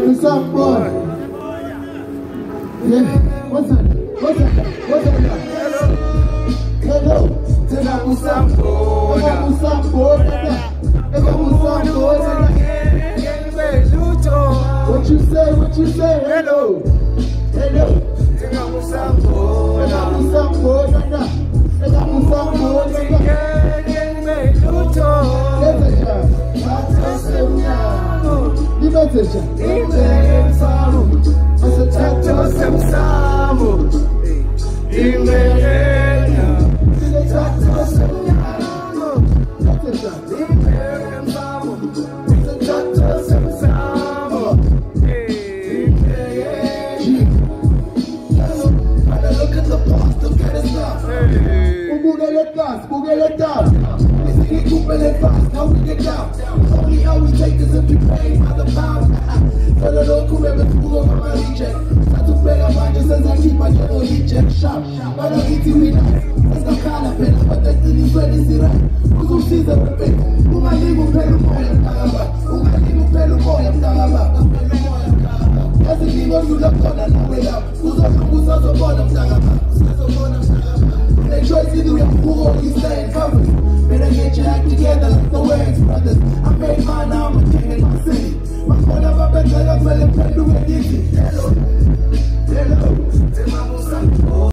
Give me some boy. Yeah, what's that? What's that? What's that? Hello. Tena Musambona. What you say? What you say? Hello. Hello. Tena Musambona. Now we get down. Only how we take is if we pay by the pound. For the local members who go my reject. Not to beg about just as I keep my general reject shop. But I eat it with us. That's the kind of pen. But that's the ready to right. Who's who sees the pen? Who might leave a pen more than Talaba? Who might leave a pen more than Talaba? As the people who love God and now way up. Who's also born of Talaba? They try to do it who always stay in cover. Better get your act together like the Waves brothers. I made mine now, I'm a king in my city. My phone up, I bet I'm well and